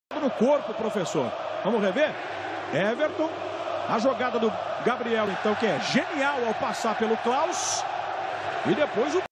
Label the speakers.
Speaker 1: no corpo, professor. Vamos rever? Everton. A jogada do Gabriel, então, que é genial ao passar pelo Klaus. E depois o